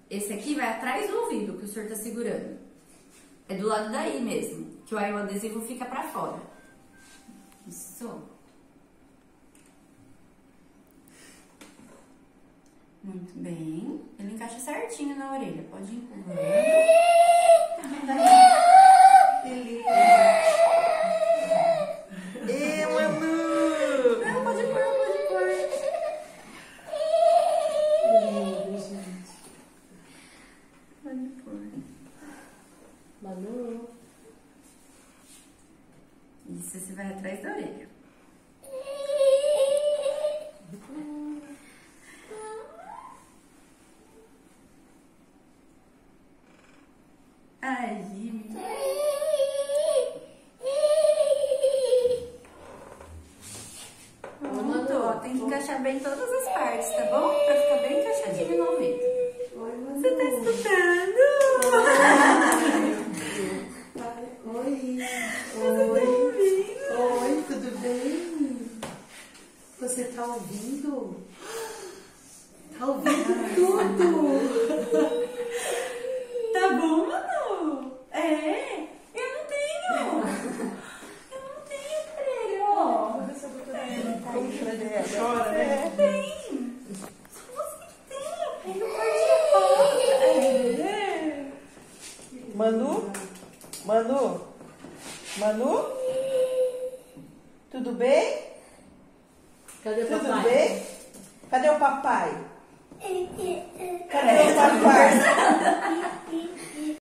Esse aqui vai atrás do ouvido que o senhor tá segurando. É do lado daí mesmo, que aí o adesivo fica pra fora. Isso. Muito bem. Ele encaixa certinho na orelha. Pode ir empurrando. Manu! Não, pode pôr, pode pôr. Pode pôr. Manu. Isso, você vai atrás da orelha. Aí. Pronto, ó, tem que encaixar bem todas as partes, tá bom? Pra ficar bem encaixadinho no ouvido. Oi, Manu. Você tá escutando? Oi. Oi. Oi, tudo bem? Você tá ouvindo? Tá ouvindo tudo? Tá bom, Manu? É? Eu não tenho. Eu não tenho aparelho, ó. Como que ela chora, né? Tem. Só você que tem. Eu perdi a foto. Manu? Manu? Manu? Tudo bem? Cadê o Tudo papai? bem? Cadê o papai? Cadê o papai?